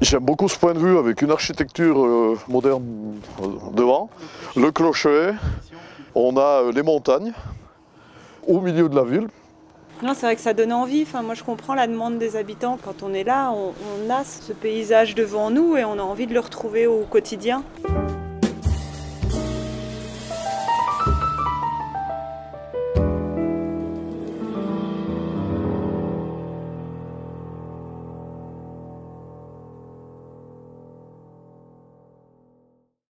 J'aime beaucoup ce point de vue avec une architecture moderne devant, le clocher, on a les montagnes au milieu de la ville. Non, c'est vrai que ça donne envie. Enfin, moi, je comprends la demande des habitants. Quand on est là, on a ce paysage devant nous et on a envie de le retrouver au quotidien.